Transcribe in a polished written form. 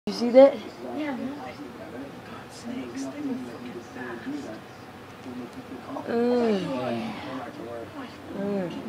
You see that? Yeah, no. Snakes, they move fucking fast. Mm.